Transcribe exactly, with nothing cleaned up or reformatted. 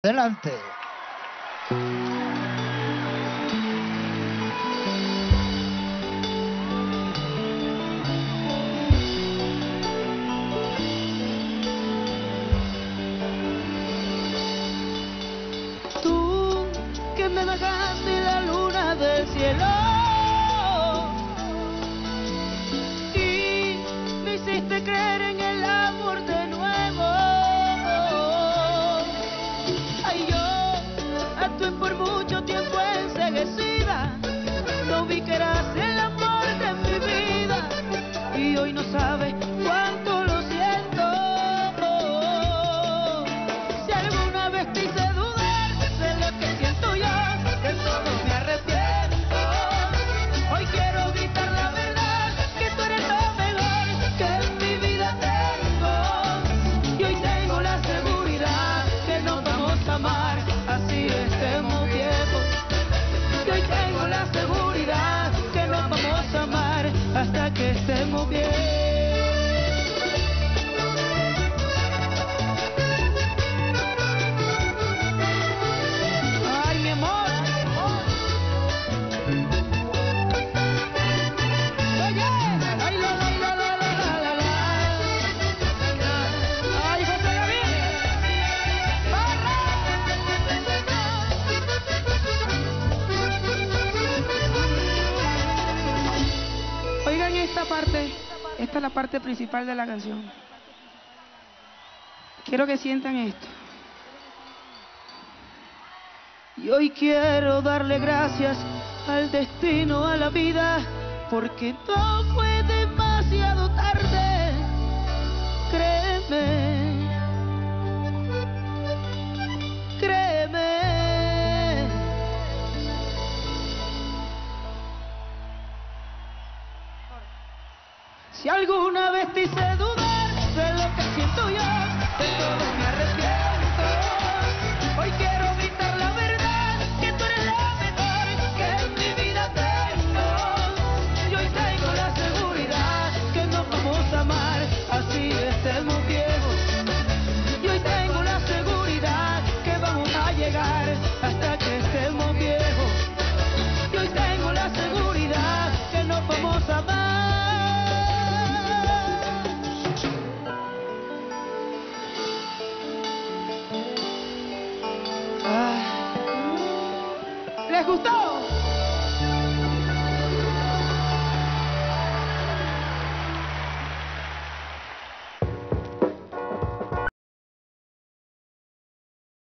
Adelante. Tú que me bajaste la luna del cielo y me hiciste creer en el amor de nuevo. Ay, yo actué por mucho tiempo enceguecida, no vi que eras el amor de mi vida y hoy no sabes cuánto lo siento. Si alguna vez te hice dudar de lo que siento yo, de todo me arrepiento. Hoy quiero gritar la verdad, que tú eres lo mejor que en mi vida tengo. Y hoy tengo la seguridad que nos vamos a amar, así estemos viejos. Y hoy tengo la seguridad que nos vamos a amar hasta que estemos bien. Ay, mi amor. Oye, ay, la, la, la, la, la, la, la. Ay, José Gabriel. Barra. Oigan esta parte, esta es la parte principal de la canción. Quiero que sientan esto. Y hoy quiero darle gracias al destino, a la vida, porque no fue demasiado tarde. Créeme, créeme. Si alguna vez te hice dudar de lo que siento yo, de todo me arrepiento. Hoy quiero gritar la verdad, que tú eres la mejor que en mi vida tengo. Y hoy tengo la seguridad que nos vamos a amar, así estemos viejos. Y hoy tengo la seguridad que vamos a llegar hasta que estemos viejos. Y hoy tengo la seguridad que nos vamos a amar. ¿Les gustó?